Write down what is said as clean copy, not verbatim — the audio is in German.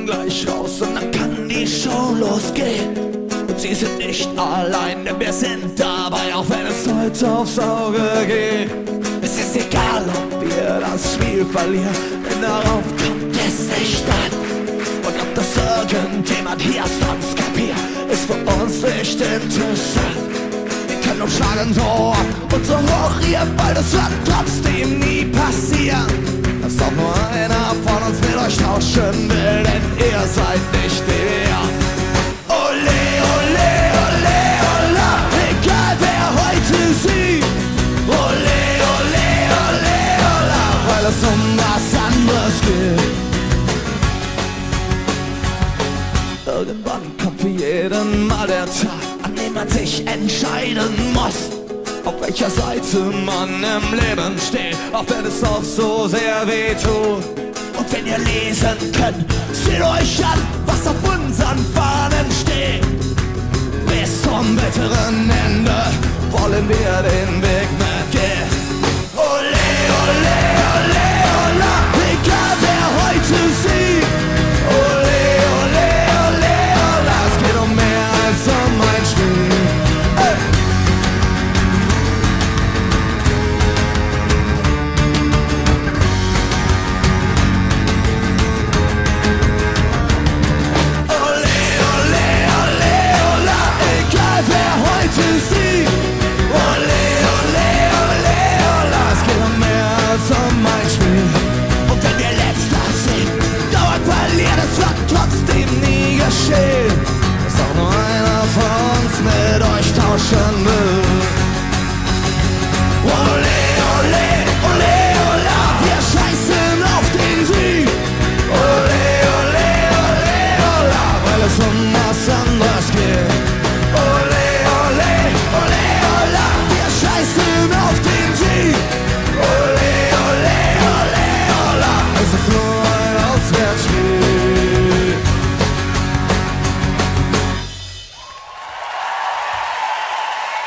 dann gleich raus und dann kann die Show losgehen. Und sie sind nicht allein, denn wir sind dabei, auch wenn es heute aufs Auge geht. Es ist egal, ob wir das Spiel verlieren, denn darauf kommt es nicht an. Und ob das irgendjemand hier sonst kapiert, ist für uns nicht interessant. Wir können umschlagen so ab und so hoch ihr wollt, es wird trotzdem nie passieren, dass auch nur einer von uns mit euch tauschen will, denn ihr seid nicht wir. Ole, ole, ole, ole, egal wer heute sieht. Ole, ole, ole, ole, weil es um was anderes geht. Irgendwann kommt für jeden mal der Tag, an dem man sich entscheiden muss, auf welcher Seite man im Leben steht, auch wenn es auch so sehr weh tut. Und wenn ihr lesen könnt, seht euch an, was auf unseren Fahnen steht. Bis zum bitteren Ende wollen wir den Weg